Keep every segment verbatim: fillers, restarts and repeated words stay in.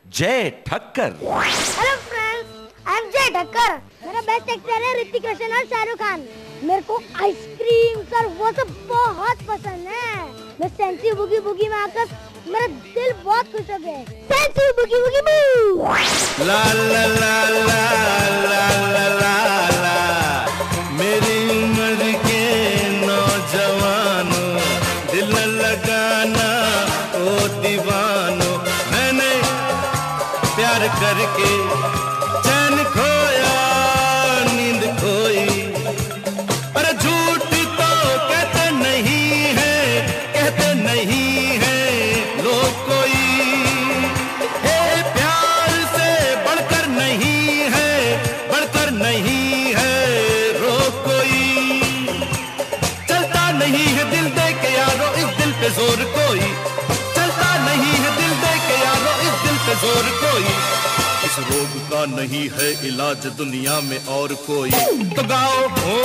जय Thakkar. Hello friends, I am Jay Thakkar. मेरा best actor है ऋतिक रोशन और शाहरुख खान। मेरे को आइसक्रीम सर वो सब बहुत पसंद है। मैं सेंसी बुगी बुगी में आकर मेरा दिल बहुत खुश हो गया। सेंसी बुगी बुगी बू। ला ला ला ला ला ला ला ला मेरी उम्र के नौजवानों, दिल लगाना ओ दीवानो, मैंने प्यार करके चैन खोया, नींद खोई। अरे झूठ तो कहते नहीं है, कहते नहीं है लोग कोई। हे प्यार से बढ़कर नहीं है, बढ़कर नहीं है रोग कोई। चलता नहीं है दिल दे के यारो इस दिल पे जोर कोई, चलता नहीं है दिल दे के यारो इस दिल पे जोर कोई। इस रोग का नहीं है इलाज दुनिया में और कोई। तो गाओ ओ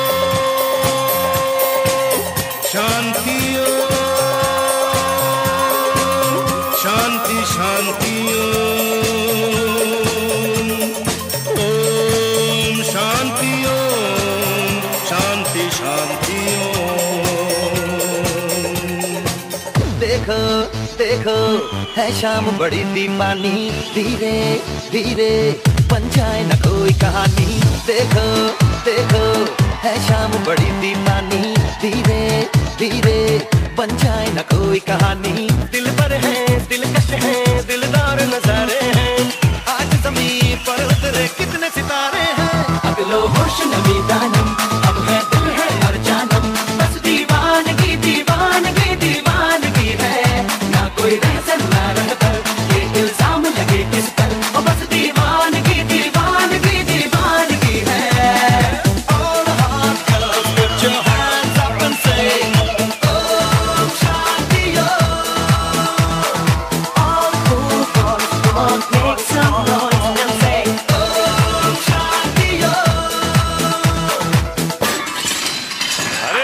शांति ओ शांति शांति ओम शांति ओम शांति शांति ओम। देखो देखो है शाम बड़ी दीवानी, धीरे धीरे बन जाए न कोई कहानी। देखो देखो है शाम बड़ी दीवानी, धीरे धीरे बन जाए न कोई कहानी। दिल पर है दिलकश है दिलदार नजारे हैं, आज ज़मीन पर उतरे कितने सितारे हैं। अगलो होश नमी दानम, अब है दिल है हर जानम, बस दीवानगी दीवानगी दीवानगी है। ना कोई रहसन ना रंग पर, ये इल्जाम लगे किस पर, ओ बस दीवानगी दीवानगी दीवानगी है। All the hot girls put your hands up and say oh Shanti oh। All cool boys come on make some noise and say oh Shanti oh। अरे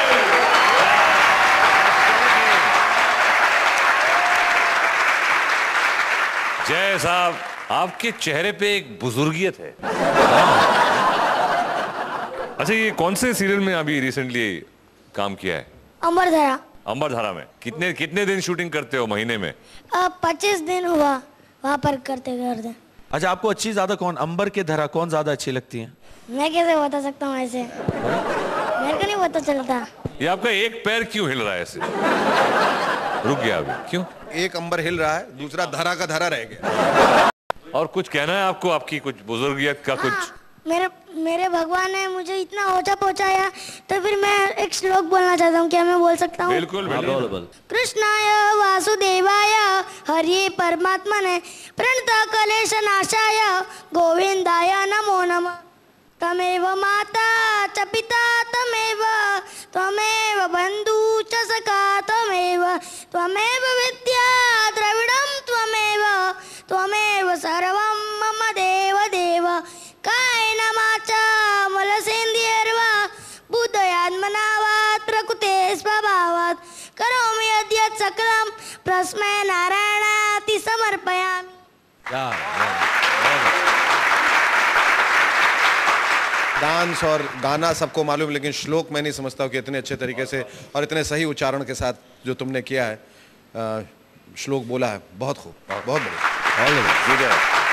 जय साहब, आपके चेहरे पे एक बुजुर्गियत है। अच्छा, ये कौन से सीरियल में अभी रिसेंटली काम किया है? अमरधारा। अमरधारा में कितने कितने दिन शूटिंग करते हो महीने में? अब पच्चीस दिन हुआ वहाँ पर करते करते। अच्छा, आपको अच्छी ज्यादा कौन, अंबर के धरा कौन ज्यादा अच्छी लगती है? मैं कैसे बता सकता हूँ ऐसे, मेरे को नहीं पता चलता। ये आपका एक पैर क्यों हिल रहा है ऐसे? रुक गया अभी, क्यों? एक अंबर हिल रहा है, दूसरा धरा का धरा रह गया। और कुछ कहना है आपको, आपकी कुछ बुजुर्गियत का कुछ? हाँ, मेरे मेरे भगवान ने मुझे इतना ऊंचा पहुंचाया, तो फिर मैं एक श्लोक बोलना चाहता हूँ। क्या मैं बोल सकता हूँ? बिल्कुल बिल्कुल। कृष्णाय वासुदेवाय हरि परमात्मने प्रणत कलेश नाशाय गोविंदाय नमो नमः। तमेव माता च पिता तमेव, त्वमेव बन्धु च सखा तमेव, त्वमेव विद्या द्रविडं त्वमेव, त्वमेव सर्वं मम देव देव। कायेन वाचा मलसेन्द्रियैर्वा बुद्धयात्मना वा प्रकृते स्वभावात् करोमि यद्यत् सकलं परस्मै नारायणाति समर्पयामि। डांस और गाना सबको मालूम, लेकिन श्लोक मैं नहीं समझता हूँ कि इतने अच्छे तरीके से और इतने सही उच्चारण के साथ जो तुमने किया है, श्लोक बोला है। बहुत खूब, बहुत बढ़िया।